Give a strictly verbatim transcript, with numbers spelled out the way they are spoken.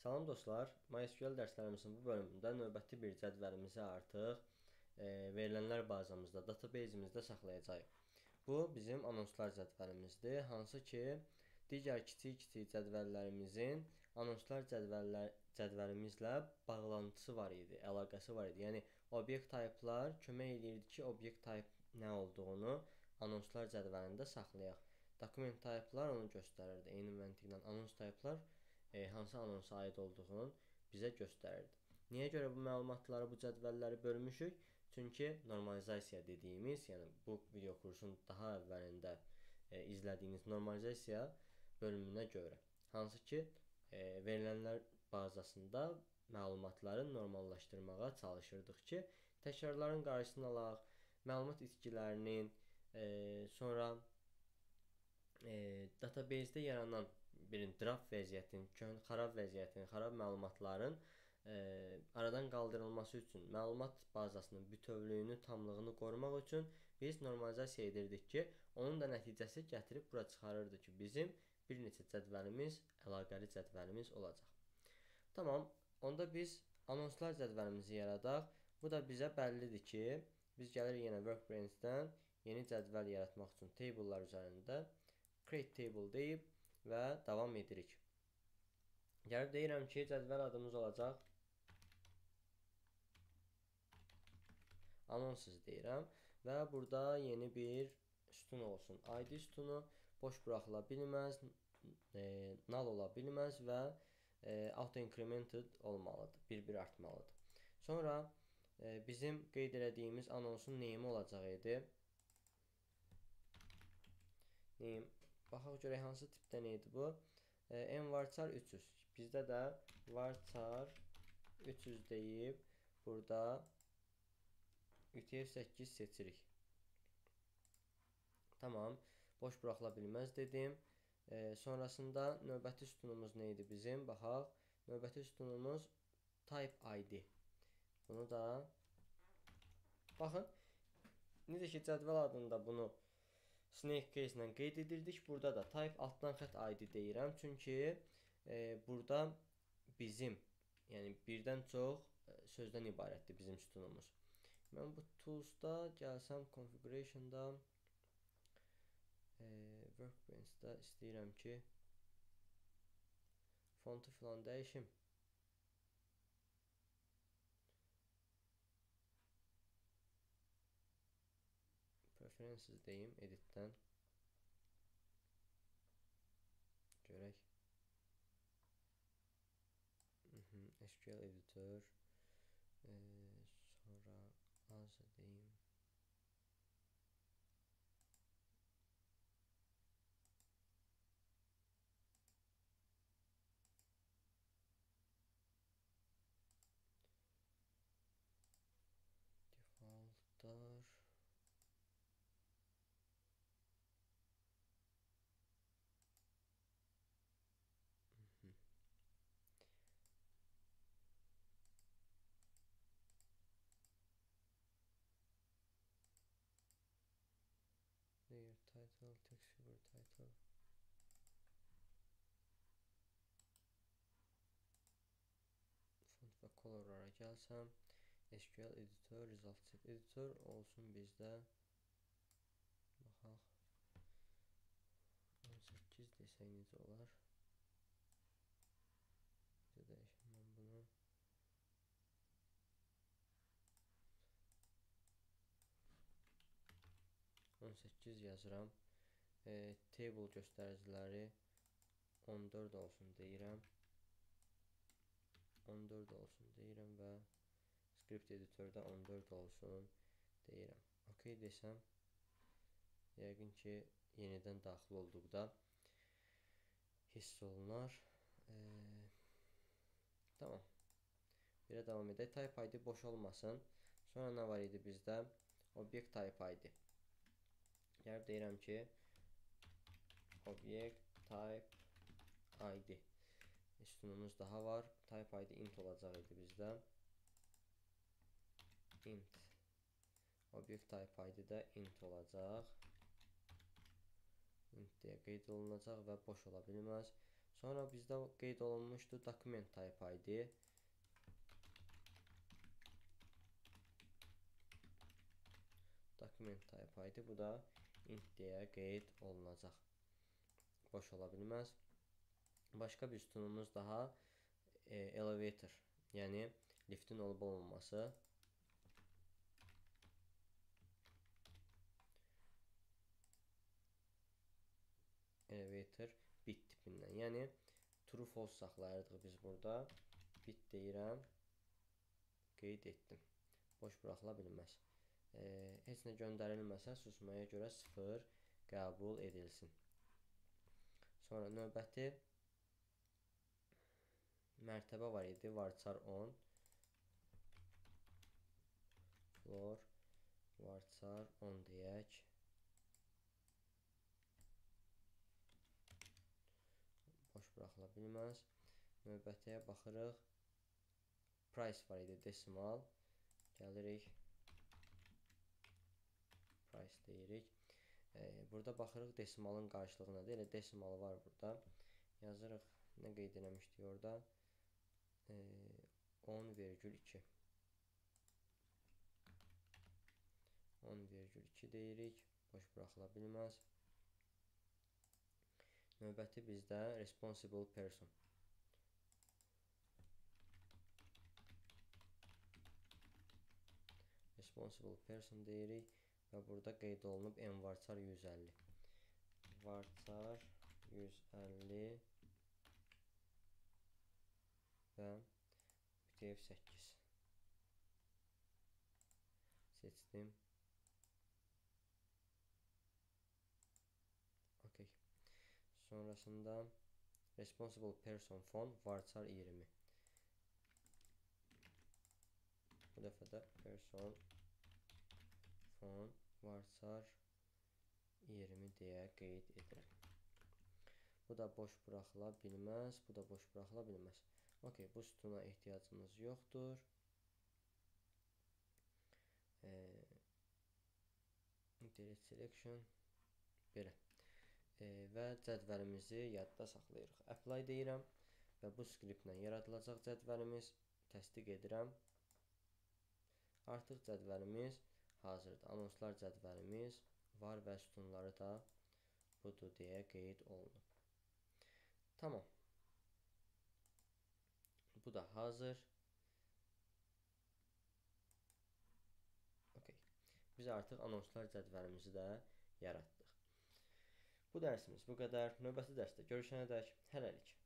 Salam dostlar, MySQL dərslərimizin bu bölümündə növbəti bir cədvəlimizi artıq e, verilənlər bazamızda, database'imizdə saxlayacağıq. Bu bizim anonslar cədvəlimizdir, hansı ki digər kiçik-kiçik cədvəllərimizin anonslar cədvəllər, cədvəlimizlə bağlantısı var idi, əlaqəsi var idi. Yəni obyekt type'lar kömək edirdi ki, obyekt type nə olduğunu anonslar cədvəlində saxlayaq. Document type'lar onu göstərirdi. Eyni məntiqlə anons type'lar E, hansı anonsa aid olduğunu bizə göstərirdi. Niyə görə bu məlumatları, bu cədvəlləri bölmüşük? Çünki normalizasiya dediyimiz, yəni bu video kursun daha əvvəlində e, izlədiyiniz normalizasiya bölümünə görə. Hansı ki, e, verilənlər bazasında məlumatları normallaşdırmağa çalışırdıq ki, təkrarların qarşısını alaq, məlumat itkilərinin, e, sonra e, database'də yaranan birin draft vəziyyətin, xarab vəziyyətin, xarab məlumatların e, aradan qaldırılması üçün, məlumat bazasının bütövlüyünü, tamlığını qorumaq üçün biz normalizasiya edirdik ki, onun da nəticəsi gətirib bura çıxarırdı ki, bizim bir neçə cədvəlimiz, əlaqəli cədvəlimiz olacaq. Tamam, onda biz anonslar cədvəlimizi yaradaq. Bu da bizə bəllidir ki, biz gəlirik yenə Workbench-dən yeni cədvəl yaratmaq üçün table'lar üzərində create table deyib və davam edirik. Gəlib deyirəm ki, cədvəl adımız olacaq anonsuz deyirəm və burada yeni bir sütun olsun. I D sütunu boş buraxıla bilməz, e, null ola bilməz və e, auto-incremented olmalıdır, bir-bir artmalıdır. Sonra e, bizim qeyd elədiyimiz anonsun name olacaq idi. Name. Baxaq görək hansı tipdən idi bu. E, mvarchar üç yüz. Bizdə də varchar üç yüz deyib burada U T F səkkiz seçirik. Tamam. Boş buraxıla bilməz dedim. E, sonrasında növbəti sütunumuz nə idi bizim? Baxaq. Növbəti sütunumuz type I D. Bunu da baxın. Necə ki cədvəl adında bunu snake case ilə qeyd edirdik. Burada da type altdan xətt I D deyirəm. Çünki e, burada bizim, yəni birdən çox e, sözdən ibarətdir bizim sütunumuz. Mən bu toolsda gəlsəm configuration'da e, Workbench'də istəyirəm ki fontu filan dəyişim. Preferences deyim editdən. Görək. S Q L editor. E, sonra az deyim. Defaultlar. Layer title, text figure title. Font və colorlara gəlsəm, S Q L editor, result set editor olsun bizdə. Baxaq. on səkkiz desək necə olar? Necə dəyişəm mən bunu? on səkkiz yazıram. E, table göstəriciləri on dörd olsun deyirəm. on dörd olsun deyirəm və script editorda on dörd olsun deyirəm. OK desəm, yəqin ki, yenidən daxil olduqda hiss olunar. E, tamam. Birə davam edək. Type I D boş olmasın. Sonra nə var idi bizdə? Object type I D. Gəlib deyirəm ki, object type I D. Sütunumuz daha var. Type I D int olacaq idi bizdə. Int. Object type I D də int olacaq. Int deyə qeyd olunacaq və boş ola bilməz. Sonra bizdə qeyd olunmuşdu document type I D. Document type I D, bu da int deyə qeyd olunacaq. Boş ola bilməz. Başqa bir sütunumuz daha e, elevator, yəni liftin olub olmaması. Elevator bit tipindən, yəni true false saxlayırdıq biz burada. Bit deyirəm, qeyd etdim. Boş buraxıla bilməz. E, heç nə göndərilməsə susmaya görə sıfır qəbul edilsin. Sonra növbəti mərtəbə var idi, varchar on. Floor varchar on deyək. Boş buraxıla bilməz. Növbətiyə baxırıq. Price var idi, decimal. Gəlirik. Price deyirik. E, burada baxırıq decimalın qarşılığı nədir? Elə decimal var burada. Yazırıq. Nə qeyd eləmişdik orada? E, on virgül iki. on virgül iki deyirik. Boş buraxıla bilməz. Növbəti bizdə responsible person. Responsible person deyirik və burada qeyd olunub n varchar yüz əlli. Varchar yüz əlli və F səkkiz. Seçdim. Okay. Sonrasında responsible person fon varchar iyirmi. Bu dəfə də person fon varchar iyirmi deyə qeyd edirəm. Bu da boş buraxıla bilməz. Bu da boş buraxıla bilməz. Okay, bu sütuna ehtiyacımız yoxdur. E, delete selection belə. E, və cədvəlimizi yadda saxlayırıq. Apply deyirəm və bu skriptlə yaradılacaq cədvəlimiz, təsdiq edirəm. Artıq cədvəlimiz hazırdır. Anonslar cədvəlimiz var və sütunları da budur deyə qeyd olunub. Tamam. Bu da hazır. Okay. Biz artıq anonslar cədvəlimizi də yaratdıq. Bu dərsimiz bu qədər. Növbəti dərsdə görüşənədək hələlik.